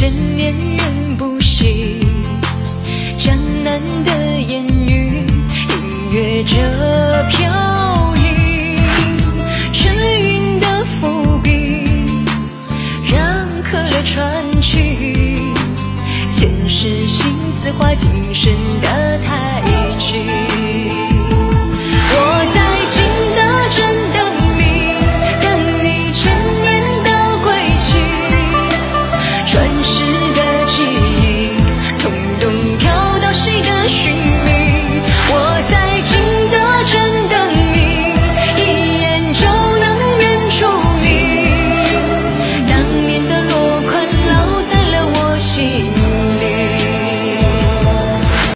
眷恋人不息，江南的烟雨，隐约着飘逸。沉云的伏笔，让河流传去，前世心思化进